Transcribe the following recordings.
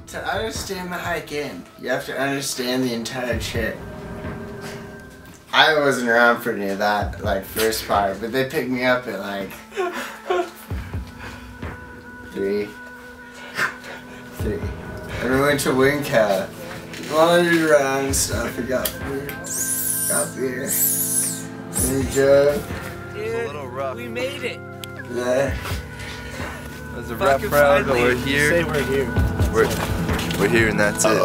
To understand the hike in, you have to understand the entire trip. I wasn't around for any of that, like, first part, but they picked me up at, like, 3. And we went to Winca, wandered around and stuff, and got beer. And we drove. Dude, it was a little rough. We made it. Yeah. It was a rough road, but we're here. Say we're here. We're here and that's it.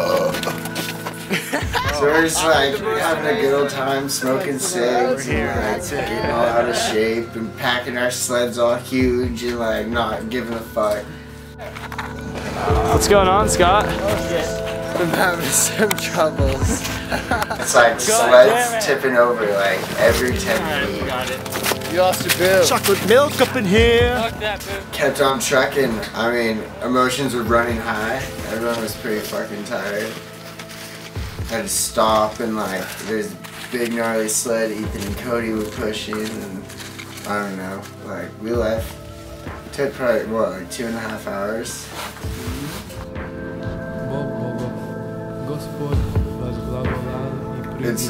So we're just like having a good old time, smoking cigs, and like getting all out of shape and packing our sleds all huge and like not giving a fuck. What's going on, Scott? I'm having some troubles. It's like sleds tipping over like every 10 feet. You lost your bill. Chocolate milk up in here. Fuck that, boo. Kept on trucking. I mean, emotions were running high. Everyone was pretty fucking tired. Had to stop and like, there's a big gnarly sled Ethan and Cody were pushing and I don't know, like we left. It took probably, what, like 2.5 hours? It's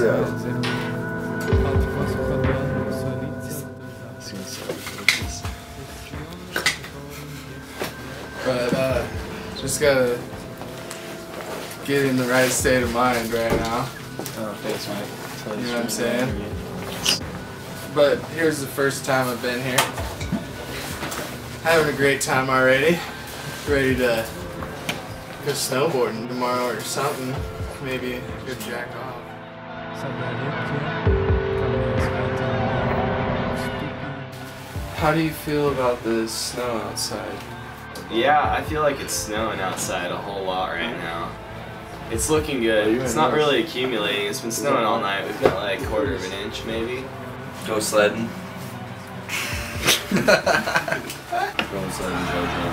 But just gotta get in the right state of mind right now. Oh, thanks, Mike. You know what I'm saying? But here's the first time I've been here. Having a great time already. Ready to go snowboarding tomorrow or something. Maybe go jack off. How do you feel about the snow outside? Yeah, I feel like it's snowing outside a whole lot right now. It's looking good. It's not really accumulating. It's been snowing all night. We've got like 1/4 of an inch maybe. Go sledding. Go sledding, Jojo.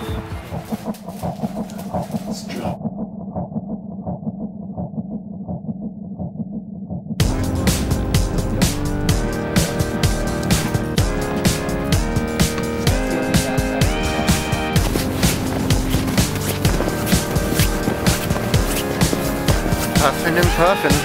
Let's drop. Puffin' and puffin'.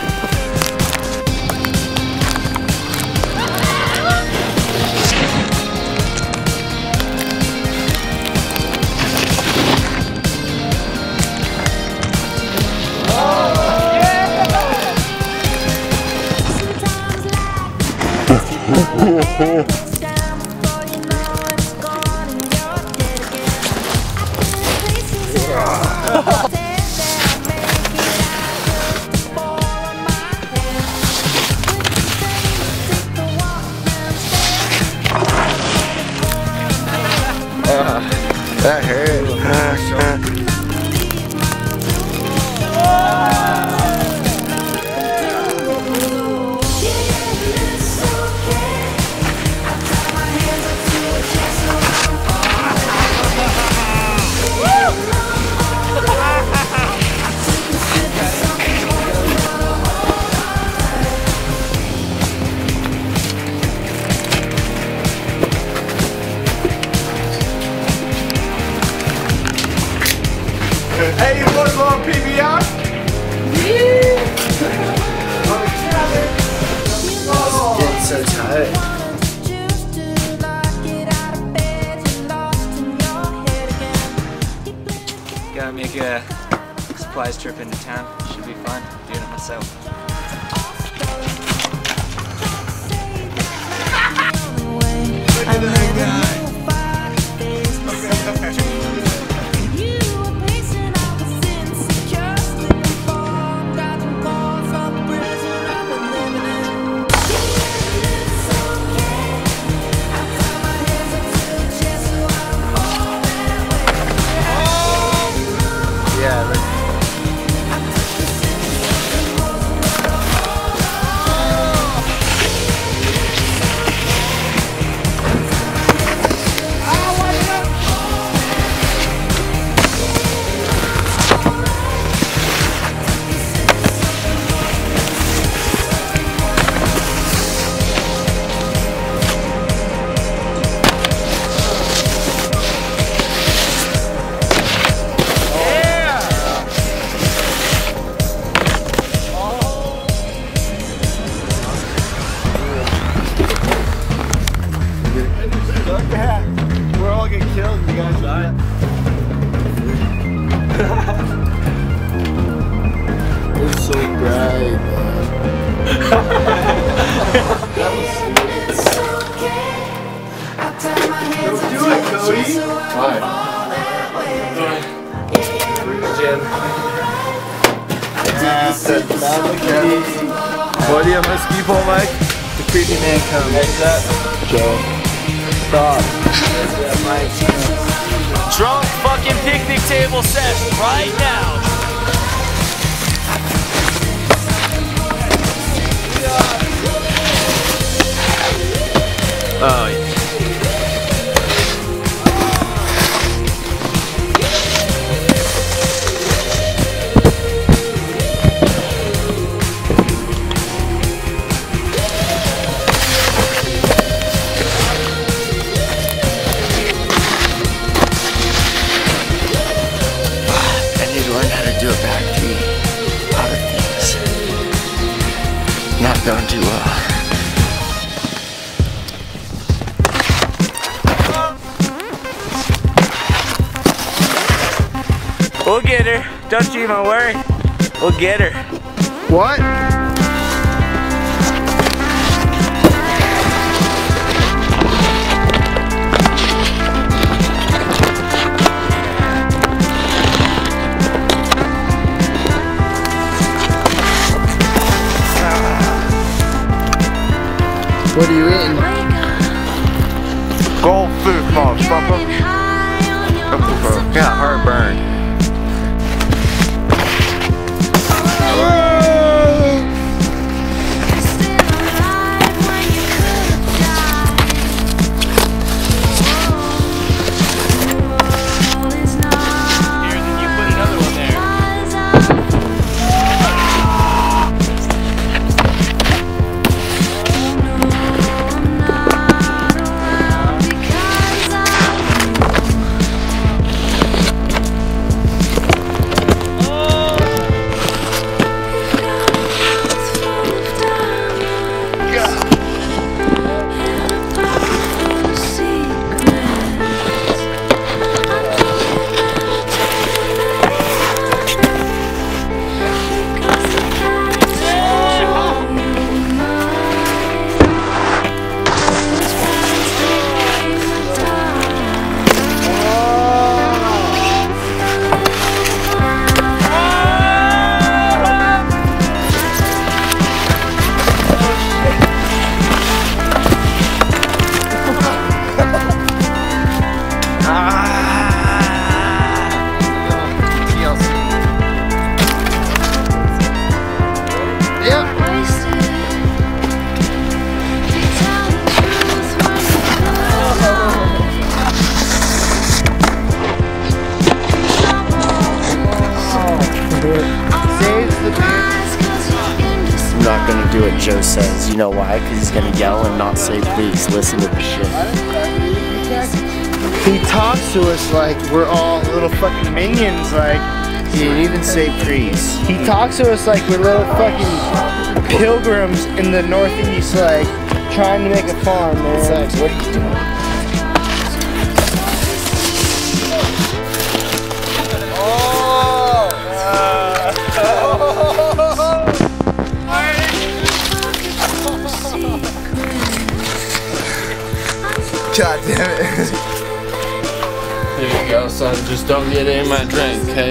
That hurt. Hey, you wanna go on PBR? Getting so tired. Gotta make a supplies trip into town. Should be fun. Doing it myself. Look at that guy. again. What do you have a ski pole, Mike? The creepy man comes. What's that? Joe. Stop. Drunk fucking picnic table session right now. Oh, yeah. Not going too well. We'll get her. Don't you even worry. We'll get her. What? What are you eating? Goldfish, motherfucker. Yeah, heartburn. I'm not gonna do what Joe says. You know why? Because he's gonna yell and not say please. Listen to the shit. He talks to us like we're all little fucking minions, like He didn't even say please. he talks to us like we're little fucking pilgrims in the Northeast, like trying to make a farm, man. It's like, what are you doing? God damn it. Here you go, son. Just don't get in my drink, okay?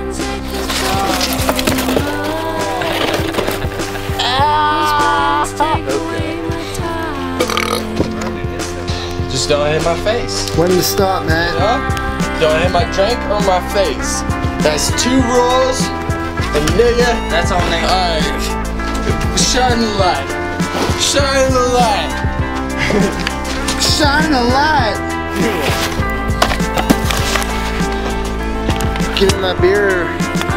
Just don't hit my face. When to stop, man? Huh? Don't hit my drink or my face. That's 2 rules. And nigga, That's all name. alright. Shine the light. Shine the light. Shine a light. Get in my beer.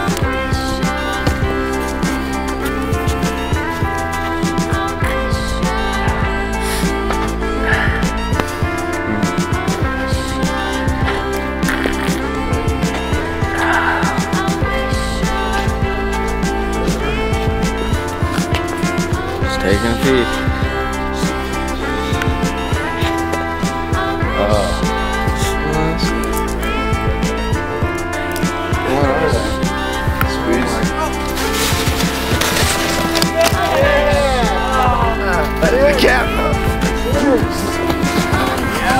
Just taking a peek. The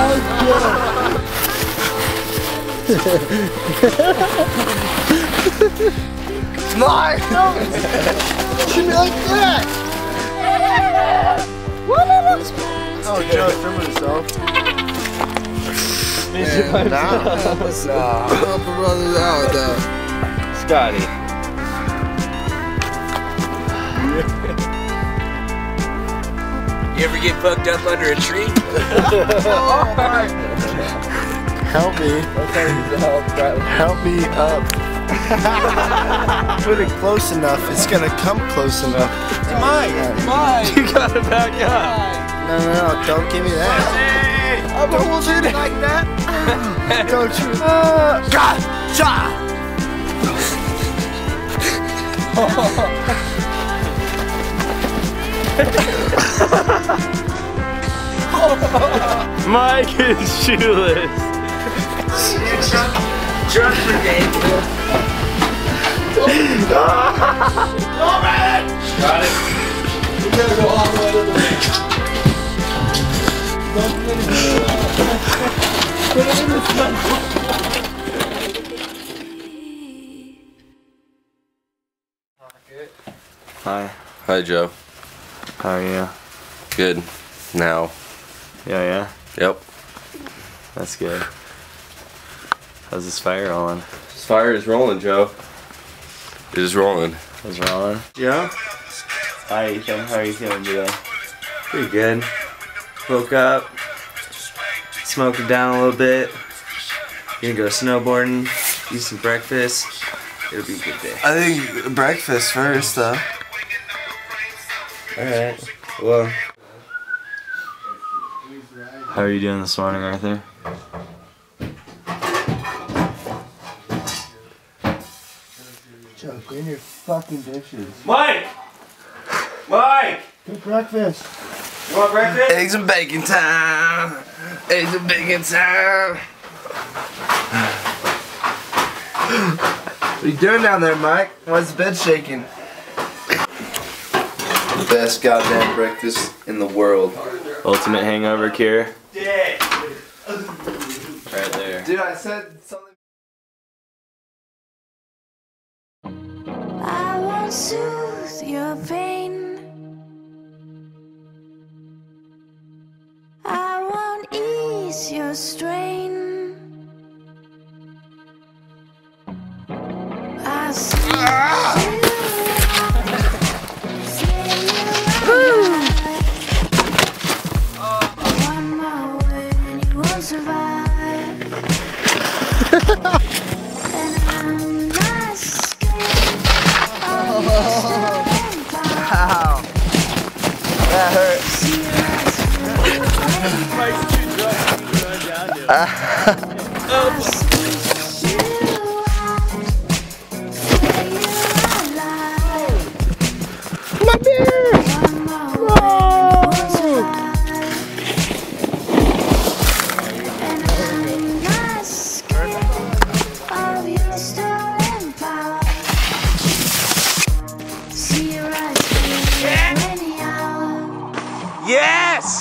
camera. Mike! No! Should be like that! Oh, Joe, filming himself. Help us out. Help our brothers out, though. Scotty. You ever get fucked up under a tree? Help me. Help me up. Put it close enough, it's gonna come close enough. Mike! You gotta back up. No, don't give me that. I'm holding it like that. Don't you? Gotcha! Mike is shoeless. Drunk brigade. Oh man! Got it. You gotta go all the way to the ring. Put it in the sun. Hi. Hi, Joe. How are you? Good. Now. Yeah? Yep. That's good. How's this fire rolling? This fire is rolling, Joe. It is rolling. It's rolling? Yeah? Hi, Ethan. How are you feeling today? Pretty good. Woke up, smoked it down a little bit. Gonna go snowboarding, eat some breakfast. It'll be a good day. I think breakfast first, though. Alright. Well. How are you doing this morning, Arthur? Joe, clean your fucking dishes. Mike! Mike! Good breakfast. You want breakfast? Eggs and bacon time. Eggs and bacon time. What are you doing down there, Mike? Why's the bed shaking? The best goddamn breakfast in the world. Ultimate hangover cure. Right there. Dude, I said something. I won't soothe your pain. I won't ease your strain. I see one more word and you won't survive. And I'm not scared of your empire. Ow. That hurts. My beer! Yes!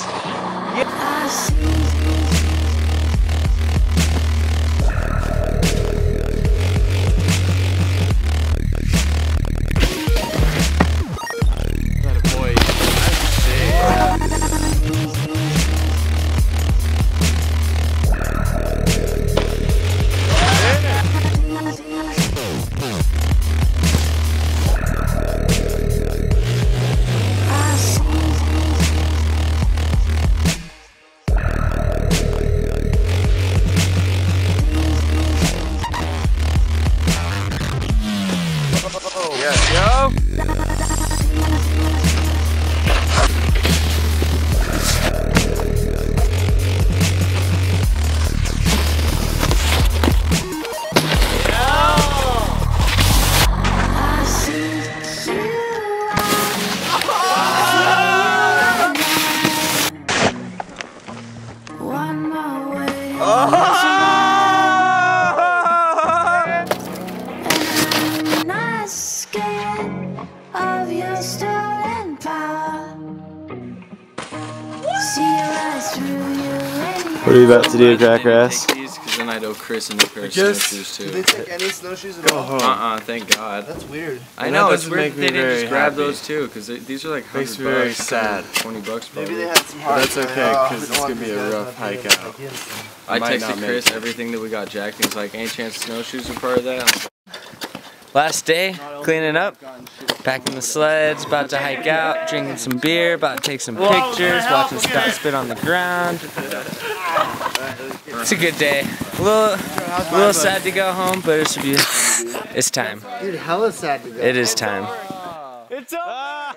What are you about to do, Crackrass? Take these, because then I'd owe Chris a new pair of Yes. snowshoes Did too. they take any snowshoes at all? Thank God. That's weird. I know, it's doesn't weird make that me they didn't very just grab happy. those too, because these are like $100 Makes me very bucks, sad. $20 probably. Maybe they had some But that's okay, because it's going to be a rough hike out. I Might not texted make Chris it. everything that we got jacked, and he's like, any chance snowshoes are part of that? Last day, cleaning up, packing the sleds, about to hike out, drinking some beer, about to take some pictures, watching Scott spit on the ground. It's a good day. A little sad to go home, but it should be. It's time. Dude, hella sad to go. It is time. It's over.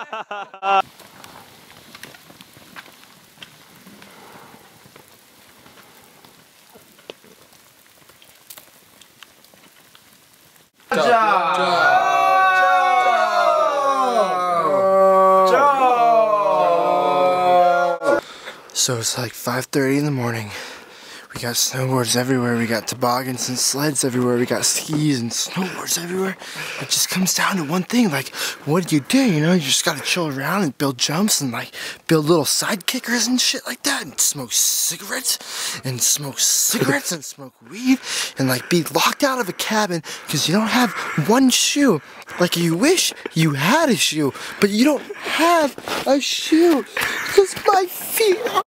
So it's like 5:30 in the morning. We got snowboards everywhere. We got toboggans and sleds everywhere. We got skis and snowboards everywhere. It just comes down to one thing. Like, what do? You know, you just gotta chill around and build jumps and like build little side kickers and shit like that and smoke cigarettes and smoke weed and like be locked out of a cabin because you don't have one shoe. Like you wish you had a shoe, but you don't have a shoe because my feet are